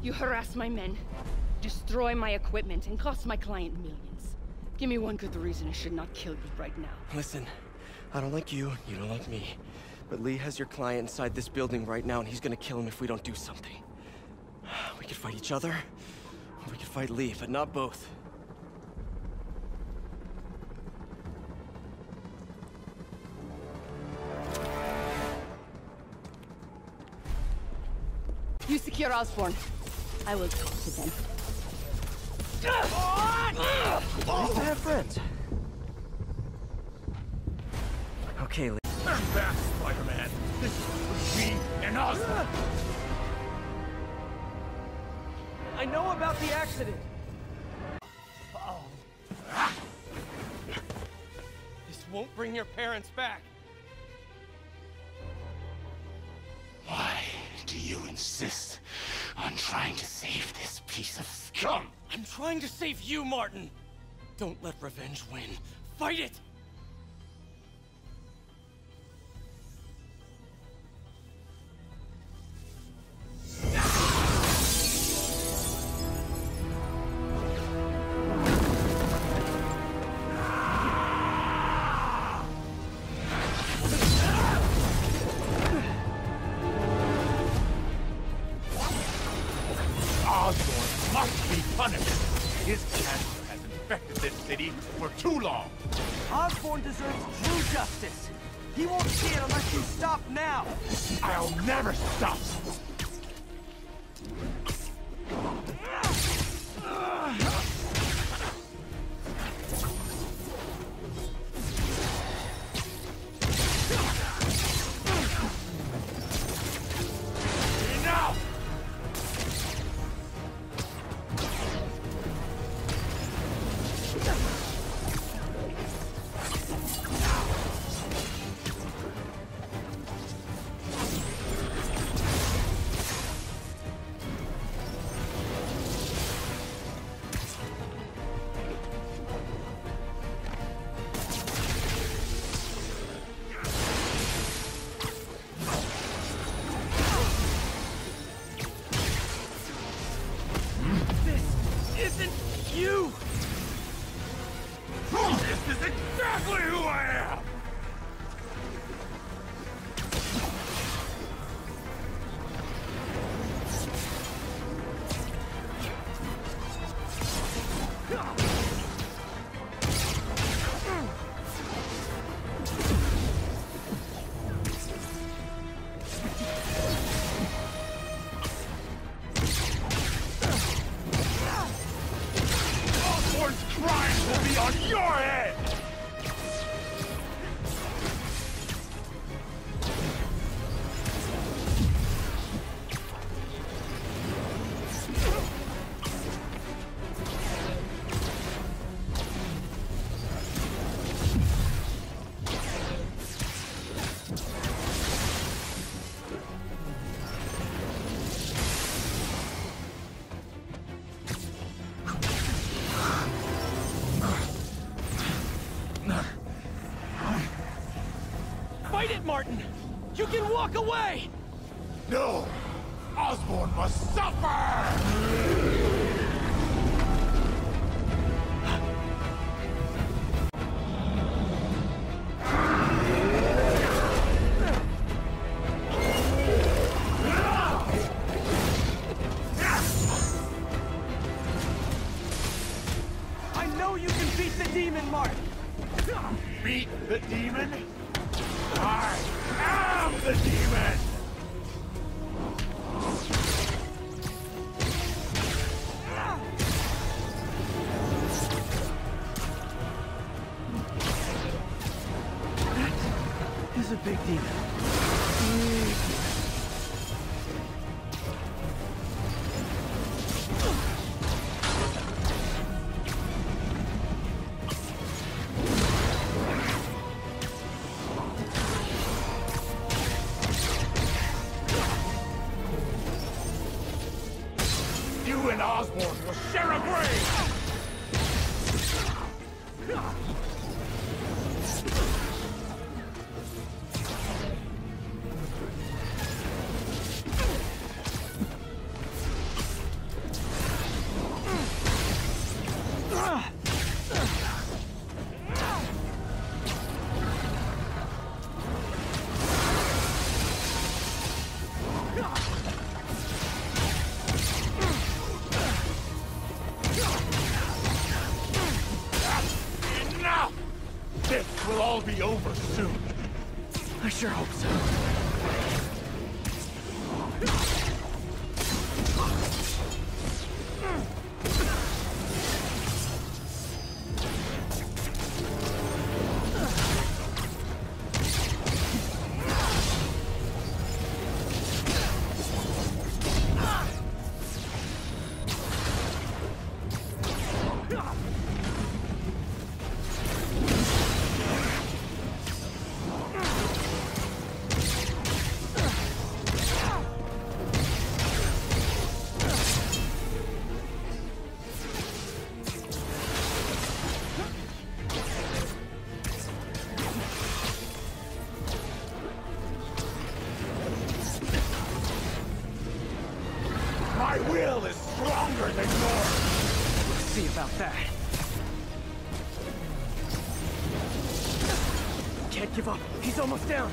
You harass my men, destroy my equipment, and cost my client millions. Give me one good reason I should not kill you right now. Listen, I don't like you, you don't like me. But Lee has your client inside this building right now, and he's gonna kill him if we don't do something. We could fight each other, or we could fight Lee, but not both. You secure Osborn. I will talk to them. Nice to have friends. Okay, Lee. I'm back, Spider-Man. This is me and Osborn. I know about the accident. This won't bring your parents back. Why do you insist on trying to save this piece of scum? I'm trying to save you, Martin. Don't let revenge win. Fight it! Osborn must be punished. His cancer has infected this city for too long. Osborn deserves true justice. He won't see it unless you stop now. I'll never stop. Enough! You! This is exactly who I am! Osborn's crimes will be on your head! Fight it, Martin! You can walk away! No! Osborn must suffer! I know you can beat the demon, Martin. Beat the demon? I am the demon! He's a big demon. You and Osborn will share a grave! This will all be over soon. I sure hope so. My will is stronger than yours! Let's see about that. Can't give up. He's almost down.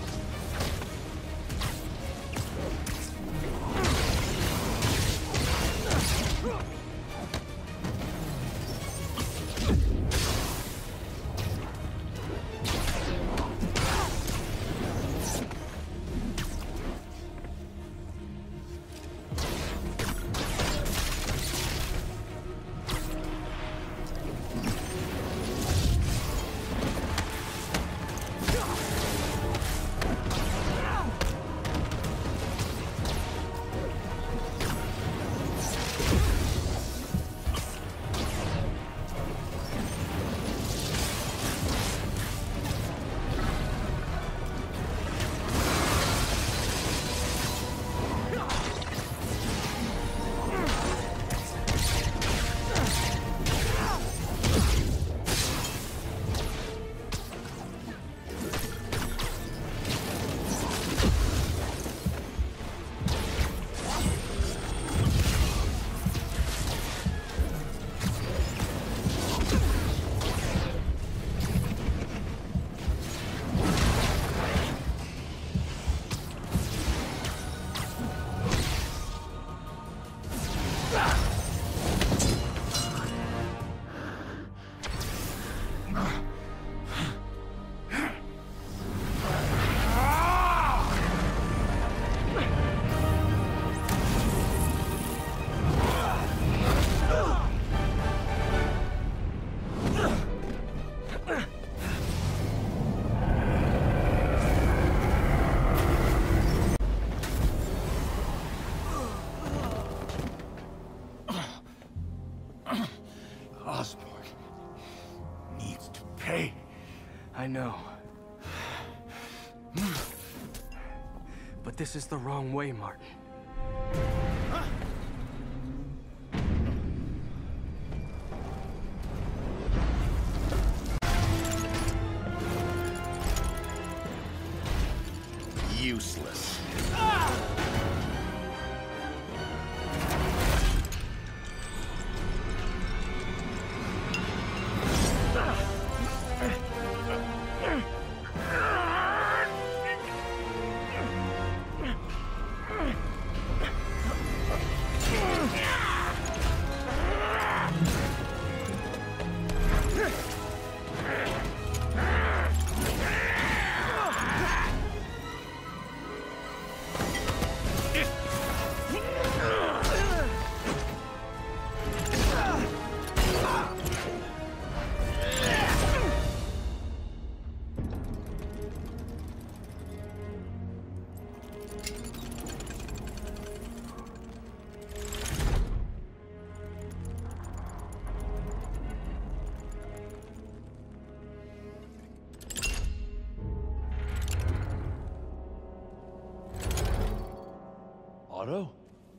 Osborn needs to pay. I know. But this is the wrong way, Martin. Useless. Otto?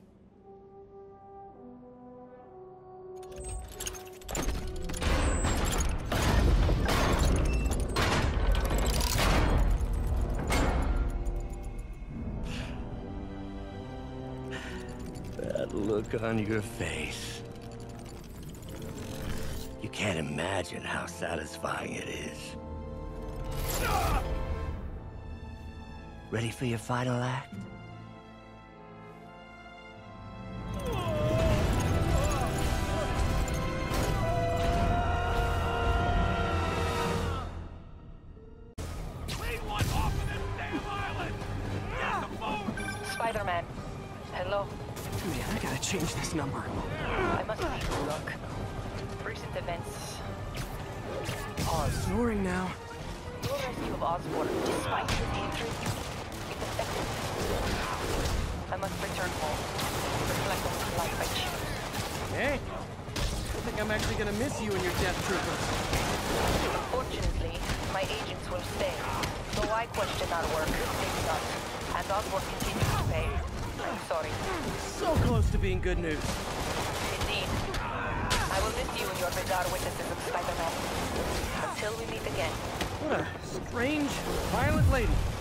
That look on your face. You can't imagine how satisfying it is. Ready for your final act? Man, I gotta change this number. I must leave you, look. Recent events... Snoring now. Your rescue of Osborn, despite his injuries, it affected me. I must return home. Reflect on the life I choose. Hey, I think I'm actually gonna miss you and your death troopers. Unfortunately, my agents will stay. So I question our work, they do not. And Osborn continues to pay. I'm sorry. So close to being good news. Indeed. I will miss you and your bizarre witnesses of Spider-Man. Until we meet again. What a strange, violent lady.